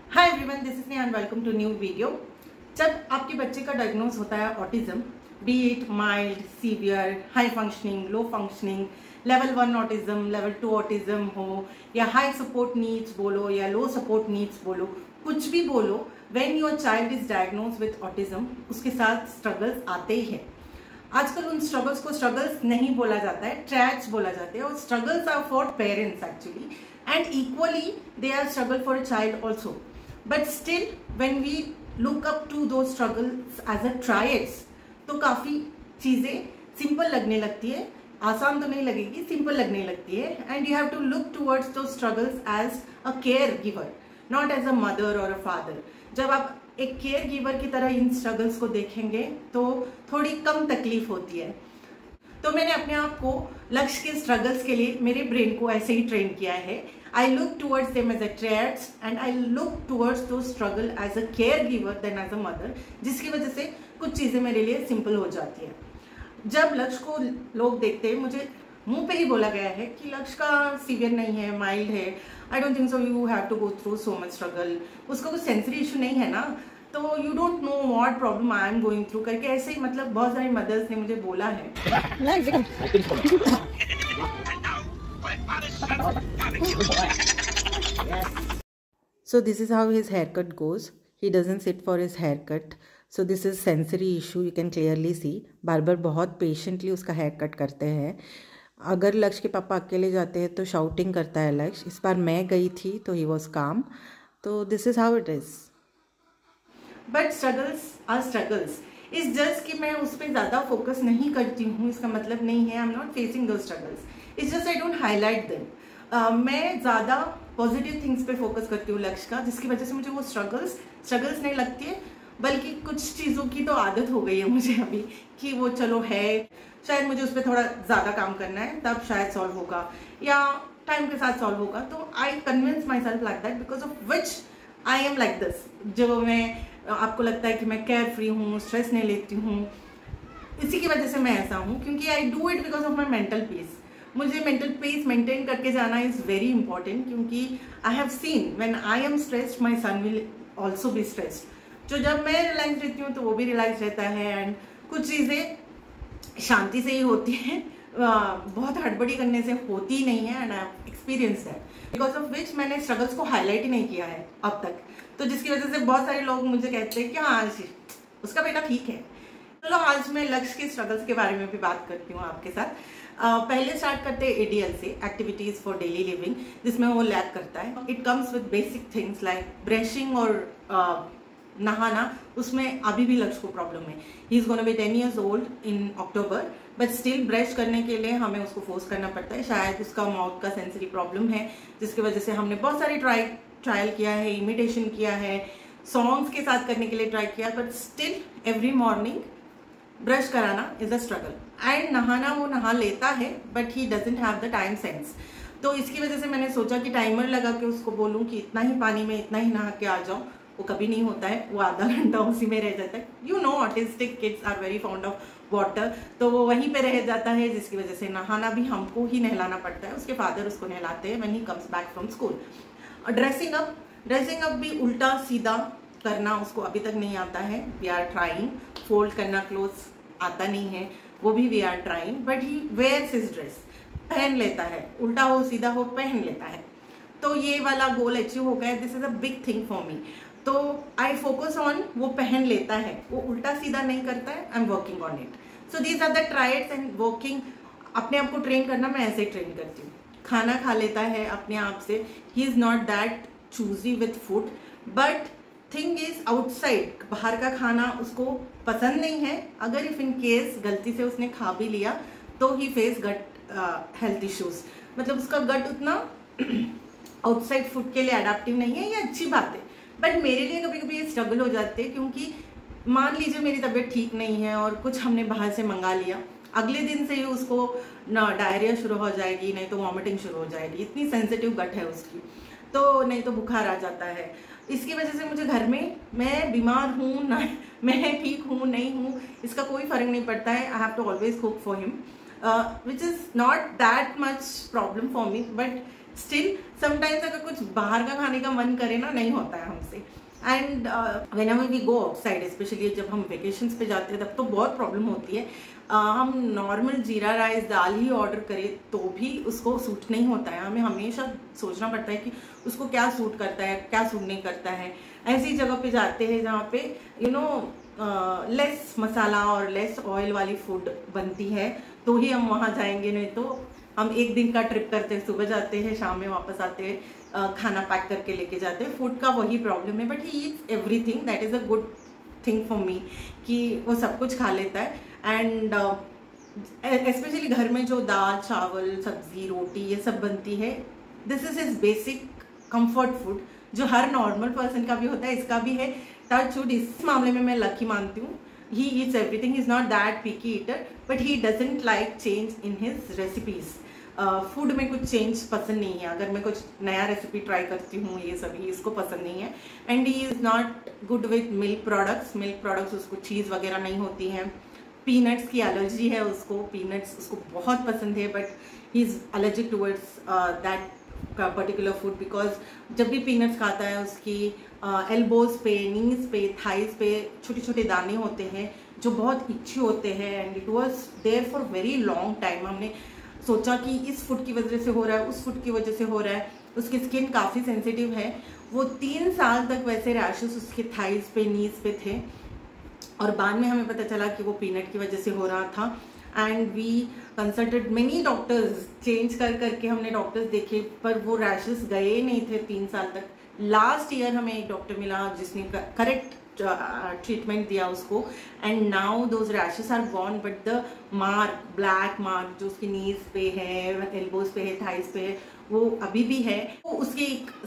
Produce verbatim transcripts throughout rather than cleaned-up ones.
Hi everyone, this is Neha and welcome to new video. जब आपके बच्चे का डायग्नोज होता है autism, be it mild, severe, high functioning, low functioning, level one autism, level two autism हो, या high support needs बोलो या लो सपोर्ट नीड्स बोलो, कुछ भी बोलो, when your child is diagnose with autism, उसके साथ स्ट्रगल्स आते ही है। आजकल उन स्ट्रगल्स को स्ट्रगल्स नहीं बोला जाता है, ट्रैक्स बोला जाता है, और struggles are for parents actually, and equally they are struggle for a child also. But still when we look up to those struggles as a triads, तो काफ़ी चीज़ें सिंपल लगने लगती है, आसान तो नहीं लगेगी, सिंपल लगने लगती है। And you have to look towards those struggles as a care giver, not as a mother और अ फादर। जब आप एक केयर गिवर की तरह इन स्ट्रगल्स को देखेंगे तो थोड़ी कम तकलीफ होती है। तो मैंने अपने आप को लक्ष्य के स्ट्रगल्स के लिए मेरे ब्रेन को ऐसे ही ट्रेन किया है। I look towards them as a trades and I look towards those struggle as a care giver than as a mother, जिसकी वजह से कुछ चीज़ें मेरे लिए सिंपल हो जाती है। जब लक्ष्य को लोग देखते हैं, मुझे मुंह पे ही बोला गया है कि लक्ष्य का सीवियर नहीं है, माइल्ड है, I don't think so you have to go through so much struggle, उसका कुछ सेंसरी इशू नहीं है ना, तो you don't know what problem I am going through करके, ऐसे ही मतलब बहुत सारी मदर्स ने मुझे बोला है। So this is how his haircut goes. He doesn't sit for his haircut. So this is sensory issue, you can clearly see. बार बार बहुत पेशेंटली उसका हेयर कट करते हैं। अगर लक्ष्य के पापा अकेले जाते हैं तो शाउटिंग करता है लक्ष्य। इस बार मैं गई थी तो ही वॉज काम। तो this is how it is. But struggles are struggles. Is just कि मैं उस पर ज़्यादा फोकस नहीं करती हूँ, इसका मतलब नहीं है I am not facing those struggles, it's just I don't highlight them. मैं ज़्यादा पॉजिटिव थिंग्स पे फोकस करती हूँ लक्ष्य का, जिसकी वजह से मुझे वो स्ट्रगल्स स्ट्रगल्स नहीं लगती है, बल्कि कुछ चीज़ों की तो आदत हो गई है मुझे अभी कि वो चलो है, शायद मुझे उस पर थोड़ा ज़्यादा काम करना है, तब शायद सॉल्व होगा या टाइम के साथ सॉल्व होगा। तो I convince myself like that because of which I am like this. जो मैं आपको लगता है कि मैं केयर फ्री हूँ, स्ट्रेस नहीं लेती हूँ, इसी की वजह से मैं ऐसा हूँ, क्योंकि I do it because of my mental peace. मुझे मेंटल पीस मेंटेन करके जाना इज़ वेरी इंपॉर्टेंट, क्योंकि I have seen when I am stressed my son will also be stressed. जो जब मैं रिलैक्स रहती हूँ तो वो भी रिलैक्स रहता है, एंड कुछ चीज़ें शांति से ही होती हैं, बहुत हड़बड़ी करने से होती नहीं है। And I have experience that because of which मैंने स्ट्रगल्स को हाईलाइट ही नहीं किया है अब तक, तो जिसकी वजह से बहुत सारे लोग मुझे कहते हैं कि हाँ उसका बेटा ठीक है। चलो आज मैं लक्ष्य के स्ट्रगल्स के बारे में भी बात करती हूँ आपके साथ। uh, पहले स्टार्ट करते हैं एडीएल से, एक्टिविटीज फॉर डेली लिविंग, जिसमें वो लैब करता है। It comes with basic things like brushing और uh, नहाना। उसमें अभी भी लक्ष्य को प्रॉब्लम है। He is gonna be ten years old in October, but still brush करने के लिए हमें उसको फोर्स करना पड़ता है। शायद उसका माउथ का सेंसरी प्रॉब्लम है, जिसकी वजह से हमने बहुत सारी ट्राई ट्रायल किया है, इमिटेशन किया है, सॉन्ग्स के साथ करने के लिए ट्राई किया, but still every morning brush कराना इज अ स्ट्रगल। एंड नहाना वो नहा लेता है, but he doesn't have the time sense. तो इसकी वजह से मैंने सोचा कि टाइमर लगा के उसको बोलूँ कि इतना ही पानी में इतना ही नहा के आ जाओ। वो कभी नहीं होता है, वो आधा घंटा उसी में रह जाता है। You know autistic kids are very fond of water, तो वो वहीं पे रह जाता है, जिसकी वजह से नहाना भी हमको ही नहलाना पड़ता है। उसके फादर उसको नहलाते हैं when he comes back from school. Dressing up dressing up भी उल्टा सीधा करना उसको अभी तक नहीं आता है। We are trying. फोल्ड करना क्लोथ्स आता नहीं है, वो भी we are trying, but he wears his dress, पहन लेता है, उल्टा हो सीधा हो पहन लेता है। तो ये वाला गोल अचीव हो गया। This is a big thing for me. तो आई फोकस ऑन वो पहन लेता है, वो उल्टा सीधा नहीं करता है। I am working on it. So these are the trials and working. अपने आप को ट्रेन करना मैं ऐसे ही ट्रेन करती हूँ। खाना खा लेता है अपने आप से। He is not that choosy with food, but thing is outside, बाहर का खाना उसको पसंद नहीं है। अगर इफ इन केस गलती से उसने खा भी लिया तो he face gut health issues, मतलब उसका गट उतना आउटसाइड फूड के लिए अडेप्टिव नहीं है। ये अच्छी बात है, बट मेरे लिए कभी कभी ये स्ट्रगल हो जाते हैं, क्योंकि मान लीजिए मेरी तबीयत ठीक नहीं है और कुछ हमने बाहर से मंगा लिया, अगले दिन से ही उसको ना डायरिया शुरू हो जाएगी, नहीं तो वॉमिटिंग शुरू हो जाएगी। इतनी सेंसिटिव गट है उसकी, तो नहीं तो बुखार आ जाता है। इसकी वजह से मुझे घर में, मैं बीमार हूँ ना, मैं ठीक हूँ नहीं हूँ, इसका कोई फर्क नहीं पड़ता है। I have to always cook for him, which is not that much problem for me, but still sometimes अगर कुछ बाहर का खाने का मन करे ना, नहीं होता है हमसे। And whenever we go outside, specially जब हम वेकेशंस पे जाते हैं तब तो बहुत प्रॉब्लम होती है। uh, हम नॉर्मल जीरा राइस दाल ही ऑर्डर करें तो भी उसको सूट नहीं होता है। हमें हमेशा सोचना पड़ता है कि उसको क्या सूट करता है, क्या सूट नहीं करता है। ऐसी जगह पे जाते हैं जहाँ पे यू नो लेस मसाला और लेस ऑयल वाली फूड बनती है, तो ही हम वहाँ जाएंगे। नहीं तो हम एक दिन का ट्रिप करते हैं, सुबह जाते हैं शाम में वापस आते हैं, uh, खाना पैक करके लेके जाते हैं। फूड का वही प्रॉब्लम है, but he eats everything, that is a good thing for me कि वो सब कुछ खा लेता है। एंड स्पेशली uh, घर में जो दाल चावल सब्जी रोटी ये सब बनती है, this is his basic comfort food, जो हर नॉर्मल पर्सन का भी होता है, इसका भी है। टच वुड, इस मामले में मैं लकी मानती हूँ। He eats everything. He's not that picky eater, but he doesn't like change in his recipes. Food uh, में कुछ चेंज पसंद नहीं है। अगर मैं कुछ नया रेसिपी ट्राई करती हूँ, ये सभी इसको पसंद नहीं है। And he is not good with milk products. Milk products उसको चीज़ वगैरह नहीं होती हैं। पीनट्स की एलर्जी है उसको, पीनट्स उसको बहुत पसंद है, but he is allergic towards that particular food, because जब भी पीनट्स खाता है उसकी एल्बोज uh, पे, नीज पे, थाइज पे छोटे छोटे दाने होते हैं जो बहुत इच्छी होते हैं। And it was there for very long time. हमने सोचा कि इस फूड की वजह से हो रहा है, उस फूड की वजह से हो रहा है। उसकी स्किन काफ़ी सेंसिटिव है। वो तीन साल तक वैसे रैशेस उसके थाइज पे, नीज पे थे, और बाद में हमें पता चला कि वो पीनट की वजह से हो रहा था। And we consulted many doctors, change कर करके हमने डॉक्टर्स देखे, पर वो रैशेस गए नहीं थे तीन साल तक। लास्ट ईयर हमें एक डॉक्टर मिला जिसने करेक्ट ट्रीटमेंट दिया उसको, and now those rashes are gone, but the mark, black mark जो उसकी नीज पे है, एल्बोज पे है, थाइस पे है, वो अभी भी है। वो उसके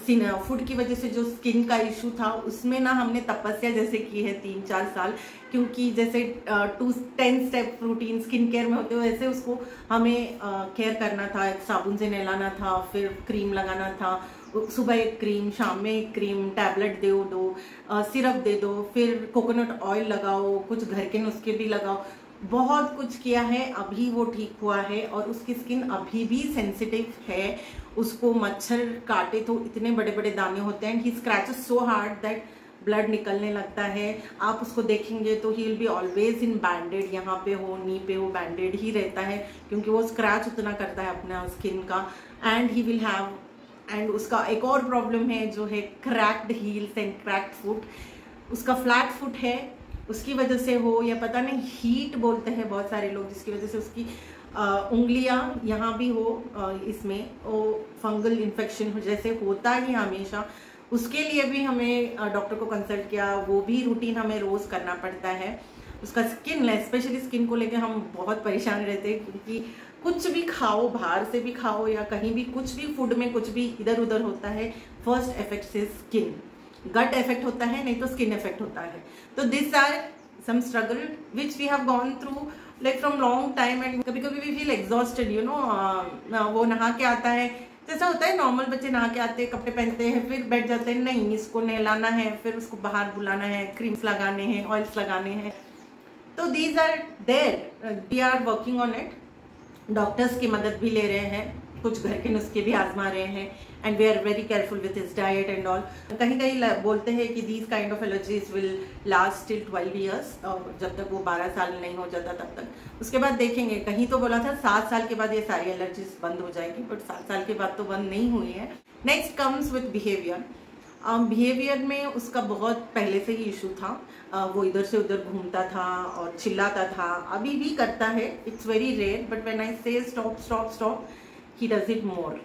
फूड की वजह से जो स्किन का इशू था, उसमें ना हमने तपस्या जैसे की है तीन चार साल, क्योंकि जैसे two ten step routine skin care में होते हो, वैसे उसको हमें केयर करना था। साबुन से नहलाना था, फिर क्रीम लगाना था, सुबह एक क्रीम, शाम में एक क्रीम, टैबलेट दे दो, सिरप दे दो, फिर कोकोनट ऑयल लगाओ, कुछ घर के नुस्खे भी लगाओ। बहुत कुछ किया है, अभी वो ठीक हुआ है। और उसकी स्किन अभी भी सेंसिटिव है। उसको मच्छर काटे तो इतने बड़े बड़े दाने होते हैं। He scratches so hard that blood निकलने लगता है। आप उसको देखेंगे तो he will be always in bandaid, यहाँ पे हो, नी पे हो, बैंडेड ही रहता है, क्योंकि वो स्क्रैच उतना करता है अपना स्किन का। And he will have and उसका एक और प्रॉब्लम है जो है cracked heels and cracked foot. उसका फ्लैट फुट है, उसकी वजह से हो या पता नहीं, हीट बोलते हैं बहुत सारे लोग, जिसकी वजह से उसकी उंगलियां यहाँ भी हो, आ, इसमें वो फंगल इन्फेक्शन जैसे होता ही हमेशा। उसके लिए भी हमें डॉक्टर को कंसल्ट किया, वो भी रूटीन हमें रोज़ करना पड़ता है। उसका स्किन, स्पेशली स्किन को लेकर हम बहुत परेशान रहते हैं, क्योंकि कुछ भी खाओ, बाहर से भी खाओ या कहीं भी कुछ भी फूड में कुछ भी इधर उधर होता है, फर्स्ट इफेक्ट से स्किन, गट इफेक्ट होता है, नहीं तो स्किन इफेक्ट होता है। तो this are some struggle which we have gone through like from long time. And कभी कभी we feel exhausted, you know. वो नहा के आता है, जैसा होता है नॉर्मल बच्चे नहा के आते हैं, कपड़े पहनते हैं, फिर बैठ जाते हैं, नहीं इसको नहलाना है, फिर उसको बाहर बुलाना है, क्रीम्स लगाने हैं, ऑयल्स लगाने हैं। तो these are there, we are working on it. Doctors की मदद भी ले रहे हैं, कुछ घर के नुस्खे भी आजमा रहे हैं। And we are very careful with his diet and all. कहीं कहीं बोलते हैं कि these kind of allergies will last till twelve years, और जब तक वो बारह साल नहीं हो जाता तब तक। उसके बाद देखेंगे, कहीं तो बोला था सात साल के बाद ये सारी एलर्जीज बंद हो जाएगी, बट सात साल के बाद तो बंद नहीं हुई है। Next comes with behaviour. Behaviour में उसका बहुत पहले से ही इशू था। uh, वो इधर से उधर घूमता था और चिल्लाता था, अभी भी करता है, it's very rare, but when I say stop stop stop he does it more.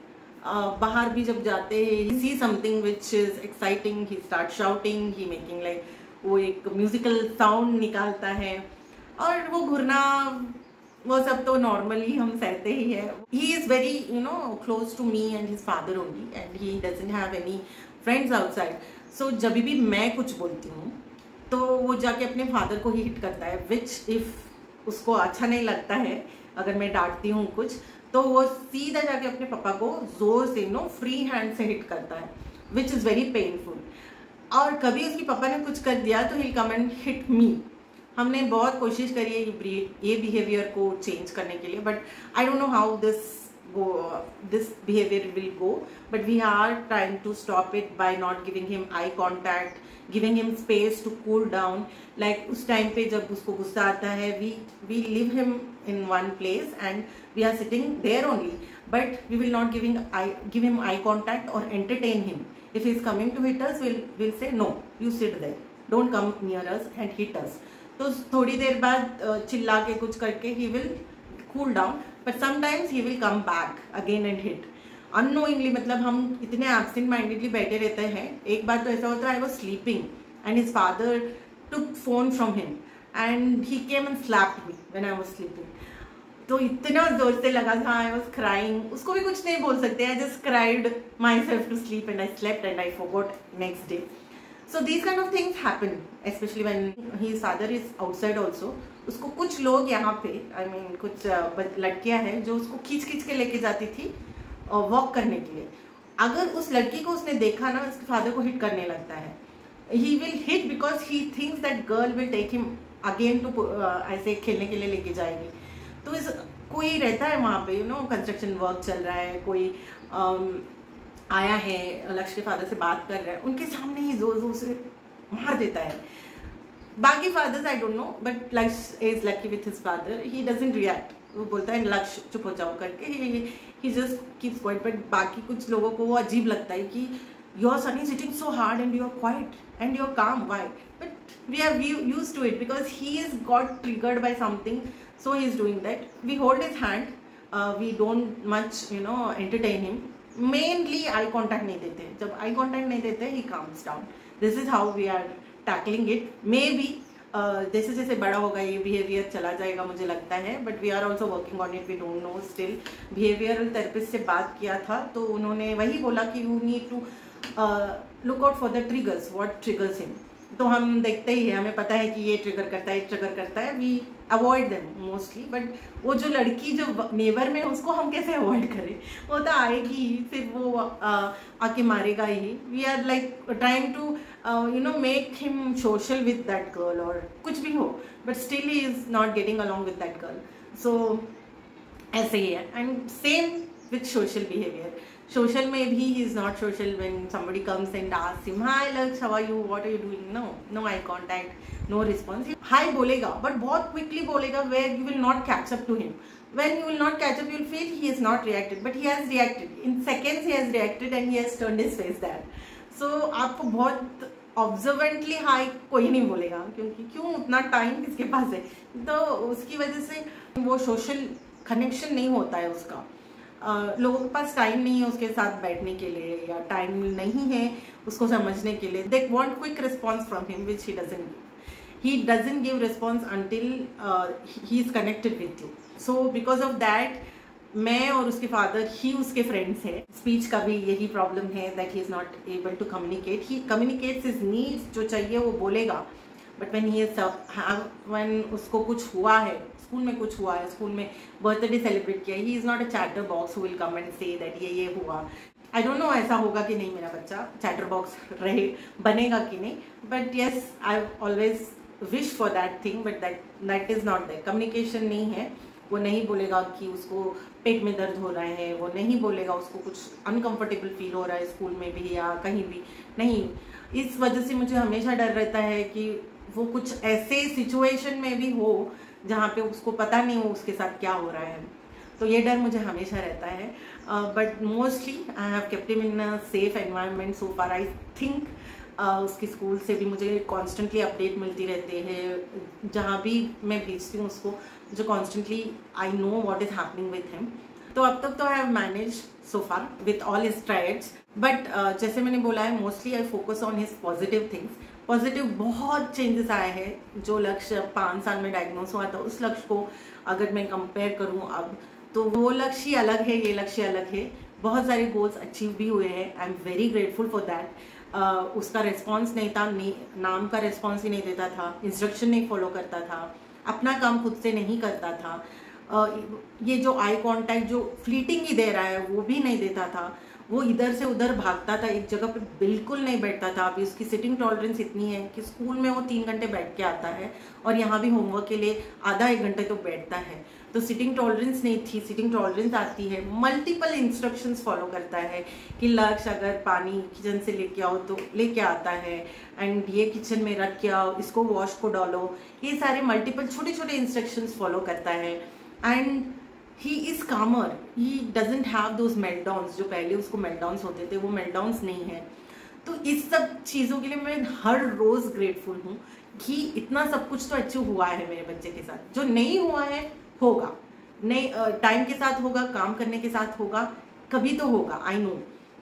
बाहर भी जब जाते हैं, he see something which is exciting, he start shouting, he making like, वो एक म्यूजिकल साउंड निकालता है, और वो घूरना वो सब तो नॉर्मली हम सहते ही है। He is very you know close to me and his father only, and he doesn't have any friends outside. So जब भी मैं कुछ बोलती हूँ तो वो जाके अपने फादर को ही हिट करता है, विच इफ उसको अच्छा नहीं लगता है अगर मैं डांटती हूँ कुछ, तो वो सीधा जाके अपने पापा को जोर से नो फ्री हैंड से हिट करता है, विच इज़ वेरी पेनफुल। और कभी उसके पापा ने कुछ कर दिया तो ही कम एंड हिट मी। हमने बहुत कोशिश करी है ये ये बिहेवियर को चेंज करने के लिए, but I don't know how this go uh, this behavior will go, but we are trying to stop it by not giving him eye contact, giving him space to cool down. Like उस time पे जब उसको गुस्सा आता है, we we leave him in one place and we are sitting there only, but we will not giving eye give him eye contact or entertain him. If he is coming to hit us, we'll we'll say no, you sit there, don't come near us and hit us. तो थोड़ी देर बाद चिल्ला के कुछ करके he will cool down, but sometimes he will come back again and hit unknowingly. मतलब हम इतने absent mindedly बैठे रहते हैं. एक बार तो ऐसा होता है, I was sleeping and his father took phone from him and he came and slapped me when I was sleeping. तो इतना जोर से लगा था, I was crying. उसको भी कुछ नहीं बोल सकते. I just cried myself to sleep and I slept and I forgot next day. So these kind of things happen, especially when his father is outside also. उसको कुछ लोग यहाँ पे, I mean कुछ लड़कियाँ हैं जो उसको खींच खींच के लेके जाती थी वॉक करने के लिए. अगर उस लड़की को उसने देखा ना, उसके फादर को हिट करने लगता है. He will hit because he thinks that girl will take him again to ऐसे खेलने के लिए लेके जाएगी. तो इस कोई रहता है वहाँ पे, यू नो कंस्ट्रक्शन वर्क चल रहा है, कोई um, आया है, लक्ष्य के फादर से बात कर रहा है, उनके सामने ही जोर जोर से मार देता है. बाकी fathers I don't know, but Lakshya is lucky with his father, he doesn't react. वो बोलता है लक्ष्य चुप हो जाओ करके, he just keeps quiet. But बाकी कुछ लोगों को वो अजीब लगता है कि your son is hitting so hard and you are quiet and you are calm, why? But we are used to it because he is got triggered by something, so he is doing that. We hold his hand, we don't much you know entertain him. Mainly I contact नहीं देते. जब I contact नहीं देते, he comes down. This is how we are tackling it. Maybe जैसे जैसे बड़ा होगा ये बिहेवियर चला जाएगा मुझे लगता है, but we are also working on it, we don't know still. Behavioural therapist से बात किया था तो उन्होंने वही बोला कि you need to look out for the triggers, what triggers him. तो हम देखते ही है, हमें पता है कि ये ट्रिगर करता है, ट्रिगर करता है, we avoid them mostly. But वो जो लड़की जो नेबर में, उसको हम कैसे अवॉइड करें? वो तो आएगी, फिर वो आके मारेगा ही. We are like trying to you know make him social with that girl और कुछ भी हो, but still he is not getting along with that girl. So ऐसे ही है. And same with social behaviour. Social में भी he is not social when somebody comes and asks him, hi Laksh, how are you, what are you doing? No, no eye contact, no response. Hi बोलेगा, but बहुत quickly बोलेगा where you will not catch up to him. When you will not catch up, you will feel he has not reacted, but he has reacted. In seconds he has reacted and he has turned his face there. So आपको बहुत ऑब्जर्वेंटली high कोई नहीं बोलेगा, क्योंकि क्यों, उतना time किसके पास है. तो उसकी वजह से वो सोशल कनेक्शन नहीं होता है उसका. Uh, लोगों के पास टाइम नहीं है उसके साथ बैठने के लिए, या टाइम नहीं है उसको समझने के लिए. They want quick response from him which he doesn't give. He doesn't give response until he is connected with you. So because of that मैं और उसके फादर ही उसके फ्रेंड्स हैं. स्पीच का भी यही प्रॉब्लम है, that he is not able to communicate. He communicates his needs, जो चाहिए वो बोलेगा, but when he is when उसको कुछ हुआ है, स्कूल में कुछ हुआ है, स्कूल में बर्थडे सेलिब्रेट किया, he is not a chatterbox who will come and say that ये ये हुआ. आई डोंट नो ऐसा होगा कि नहीं मेरा बच्चा चैटर बॉक्स रहे, बनेगा कि नहीं, but yes I always wish for that thing, but that that is not there. Communication नहीं है. वो नहीं बोलेगा कि उसको पेट में दर्द हो रहा है, वो नहीं बोलेगा उसको कुछ अनकंफर्टेबल फील हो रहा है स्कूल में भी या कहीं भी नहीं. इस वजह से मुझे हमेशा डर रहता है कि वो कुछ ऐसे सिचुएशन में भी हो जहाँ पे उसको पता नहीं हो उसके साथ क्या हो रहा है. तो ये डर मुझे हमेशा रहता है. But mostly I have kept him in a safe environment so far. I think उसके स्कूल से भी मुझे कॉन्स्टेंटली अपडेट मिलती रहती है. जहाँ भी मैं भेजती हूँ उसको, मुझे constantly I know what is happening with him. तो अब तक तो I have manage so far with all his trials. बट जैसे मैंने बोला है, mostly I focus on his positive things. Positive बहुत चेंजेस आए हैं. जो लक्ष्य पाँच साल में डायग्नोस हुआ था, उस लक्ष्य को अगर मैं कंपेयर करूं अब, तो वो लक्ष्य अलग है, ये लक्ष्य अलग है. बहुत सारे गोल्स अचीव भी हुए हैं. I am very grateful for that. उसका रिस्पॉन्स नहीं था, नाम का रिस्पॉन्स ही नहीं देता था, इंस्ट्रक्शन नहीं फॉलो करता था, अपना काम खुद से नहीं करता था. uh, ये जो आई कॉन्टैक्ट जो फ्लीटिंग ही दे रहा है वो भी नहीं देता था. वो इधर से उधर भागता था, एक जगह पे बिल्कुल नहीं बैठता था। अभी उसकी सिटिंग टॉलरेंस इतनी है कि स्कूल में वो तीन घंटे बैठ के आता है और यहाँ भी होमवर्क के लिए आधा एक घंटे तो बैठता है। तो सिटिंग टॉलरेंस नहीं थी, सिटिंग टॉलरेंस आती है। मल्टीपल इंस्ट्रक्शंस फॉलो करता है कि लक्ष्य अगर पानी किचन से लेके आओ तो लेके आता है, एंड ये किचन में रख के आओ, इसको वॉश को डालो, ये सारे मल्टीपल छोटे छोटे इंस्ट्रक्शंस फॉलो करता है। And he is calmer, he doesn't have those meltdowns जो पहले उसको मेल्टडाउन्स होते थे, वो मेल्टडाउन्स नहीं है। तो इस सब चीज़ों के लिए मैं हर रोज़ ग्रेटफुल हूँ कि इतना सब कुछ तो अचीव हुआ है मेरे बच्चे के साथ। जो नहीं हुआ है होगा, नहीं टाइम के साथ होगा, काम करने के साथ होगा, कभी तो होगा, आई नो,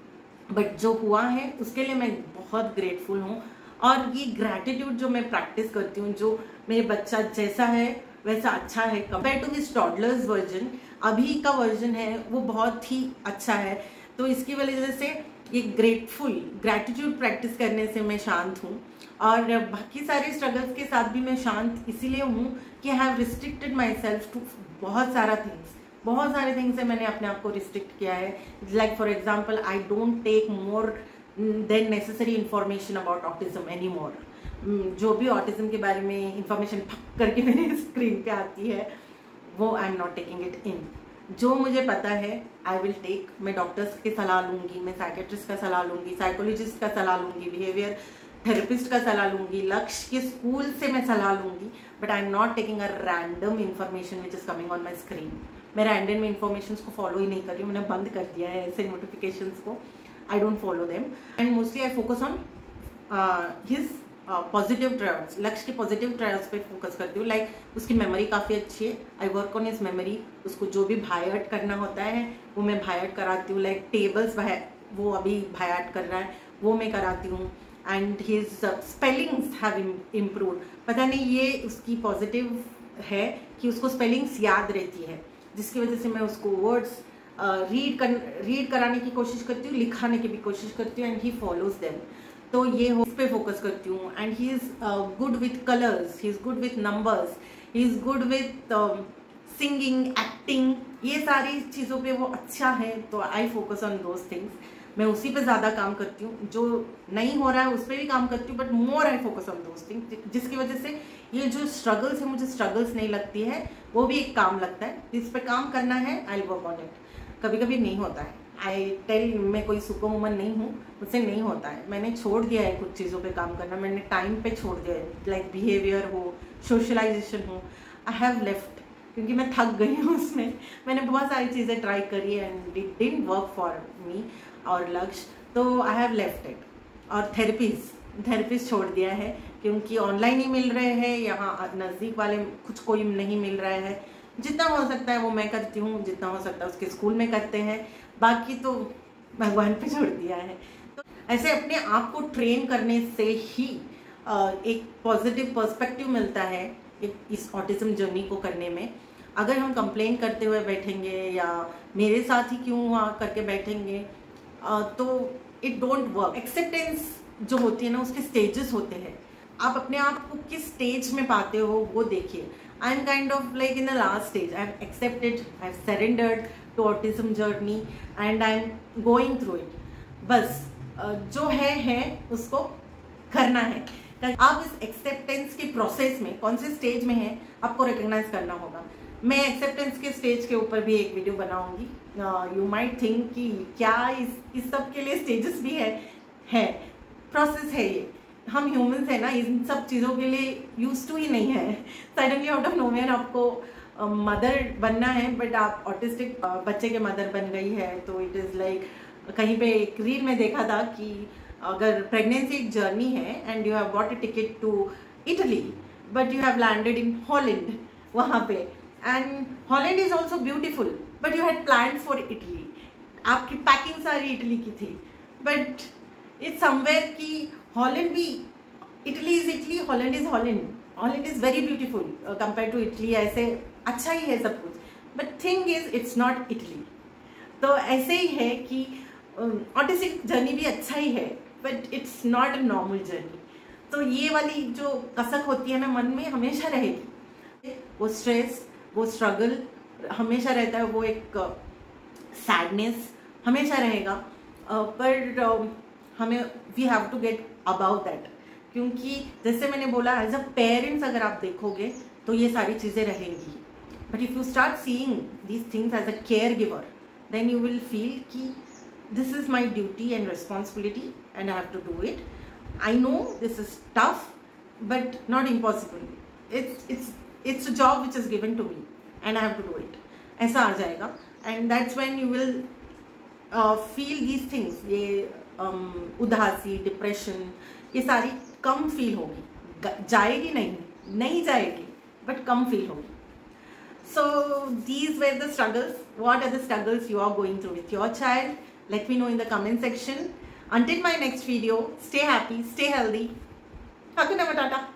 बट जो हुआ है उसके लिए मैं बहुत ग्रेटफुल हूँ। और ये ग्रैटिट्यूड जो मैं प्रैक्टिस करती हूँ, जो मेरे बच्चा जैसा है वैसा अच्छा है compare to his toddlers version, अभी का वर्जन है वो बहुत ही अच्छा है। तो इसकी वजह से ये ग्रेटफुल ग्रैटिट्यूड प्रैक्टिस करने से मैं शांत हूँ। और बाकी सारे स्ट्रगल्स के साथ भी मैं शांत इसीलिए हूँ कि I have restricted myself to बहुत सारा थिंग्स, बहुत सारे थिंग्स से मैंने अपने आप को रिस्ट्रिक्ट किया है। Like for example, I don't take more than necessary information about autism any more. जो भी ऑटिज्म के बारे में इंफॉर्मेशन फक करके मेरे स्क्रीन पे आती है वो I am not taking it in. जो मुझे पता है आई विल टेक, मैं डॉक्टर्स की सलाह लूँगी, मैं साइकेट्रिस्ट का सलाह लूँगी, साइकोलॉजिस्ट का सलाह लूँगी, बिहेवियर थेरेपिस्ट का सलाह लूँगी, लक्ष्य के स्कूल से मैं सलाह लूँगी, but I am not taking a random information which is coming on my screen. मैं रैंडम इन्फॉर्मेशन को फॉलो ही नहीं कर रही हूँ, मैंने बंद कर दिया है ऐसे नोटिफिकेशंस को। I don't follow them and mostly I focus on his positive trials, Lakshya के पॉजिटिव ट्रायल्स पे फोकस करती हूँ। लाइक like, उसकी मेमोरी काफ़ी अच्छी है, I work on his memory. उसको जो भी भायट करना होता है वो मैं भायट कराती हूँ। लाइक टेबल्स वो अभी भायट कर रहा है वो मैं कराती हूँ। And his spellings have improved. पता नहीं ये उसकी पॉजिटिव है कि उसको स्पेलिंग्स याद रहती है, जिसकी वजह से मैं उसको वर्ड्स रीड कर रीड कराने की कोशिश करती हूँ, लिखाने की भी कोशिश करती हूँ, एंड ही फॉलोज देम। तो ये हो, इस पे फोकस करती हूँ। And he is good with colours, he is good with numbers, he is good with singing, acting, ये सारी चीज़ों पे वो अच्छा है। तो I focus on those things. मैं उसी पे ज़्यादा काम करती हूँ, जो नहीं हो रहा है उस पर भी काम करती हूँ, but more I focus on those things, जिसकी वजह से ये जो स्ट्रगल्स है मुझे स्ट्रगल्स नहीं लगती है, वो भी एक काम लगता है। जिस पे काम करना है आई वर्क ऑन इट। कभी कभी नहीं होता है, आई टेल, मैं कोई सुपर वुमन नहीं हूँ, मुझसे नहीं होता है। मैंने छोड़ दिया है कुछ चीज़ों पे काम करना, मैंने टाइम पे छोड़ दिया है। लाइक बिहेवियर हो, सोशलाइजेशन हो, आई हैव लेफ्ट, क्योंकि मैं थक गई हूँ उसमें। मैंने बहुत सारी चीज़ें ट्राई करी है and it didn't work for me और लक्ष्य, तो आई हैव लेफ्ट इट। और थेरेपीज थेरेपीज छोड़ दिया है, क्योंकि ऑनलाइन ही मिल रहे हैं, यहाँ नज़दीक वाले कुछ कोई नहीं मिल रहा है। जितना हो सकता है वो मैं करती हूँ, जितना हो सकता है उसके स्कूल में करते हैं, बाकी तो भगवान पे छोड़ दिया है। तो ऐसे अपने आप को ट्रेन करने से ही एक पॉजिटिव पर्सपेक्टिव मिलता है इस ऑटिज्म जर्नी को करने में। अगर हम कंप्लेन करते हुए बैठेंगे या मेरे साथ ही क्यों वहाँ करके बैठेंगे, तो इट डोंट वर्क। एक्सेप्टेंस जो होती है ना, उसके स्टेजेस होते हैं। आप अपने आप को किस स्टेज में पाते हो वो देखिए। I am kind of like in the last stage. I have accepted, I have surrendered to autism journey and I am going through it. बस जो है है उसको करना है। आप इस एक्सेप्टेंस के प्रोसेस में कौन से स्टेज में है आपको रिकग्नाइज करना होगा। मैं एक्सेप्टेंस के स्टेज के ऊपर भी एक वीडियो बनाऊंगी। यू माइट थिंक कि क्या इस इस सब के लिए स्टेजेस भी है है प्रोसेस है ये। हम ह्यूमंस है ना, इन सब चीज़ों के लिए यूज टू ही नहीं है। सडनली आउट ऑफ नोवेयर आपको मदर uh, बनना है, बट आप ऑटिस्टिक uh, बच्चे के मदर बन गई है, तो इट इज़ लाइक कहीं पे एक रील में देखा था कि अगर प्रेगनेंसी एक जर्नी है and you have bought a ticket to Italy but you have landed in Holland वहाँ पे, and Holland is also beautiful but you had plan for Italy. आपकी पैकिंग सारी इटली की थी, बट इट्स समवेयर कि Holland भी, Italy is Italy, Holland is Holland, Holland is very beautiful compare to Italy. ऐसे अच्छा ही है सब कुछ, but thing is it's not Italy. तो ऐसे ही है कि ऑटिस्टिक uh, जर्नी भी अच्छा ही है, but it's not a normal journey. तो ये वाली जो कसक होती है ना मन में, हमेशा रहेगी। वो स्ट्रेस, वो स्ट्रगल हमेशा रहता है, वो एक सैडनेस uh, हमेशा रहेगा। पर uh, हमें we have to get about that, क्योंकि जैसे मैंने बोला एज अ पेरेंट्स अगर आप देखोगे तो ये सारी चीज़ें रहेंगी, but if you start seeing these things as a care giver then you will feel कि this is my duty and responsibility and I have to do it. I know this is tough but not impossible. It's it's it's a job which is given to me and I have to do it. ऐसा आ जाएगा and that's when you will feel these things. ये um, उदासी, depression, ये सारी कम feel होगी. जाएगी नहीं, नहीं जाएगी, बट कम फील होगी. So these were the struggles. What are the struggles you are going through with your child? Let me know in the comment section. Until my next video, stay happy, stay healthy. Hakuna Matata.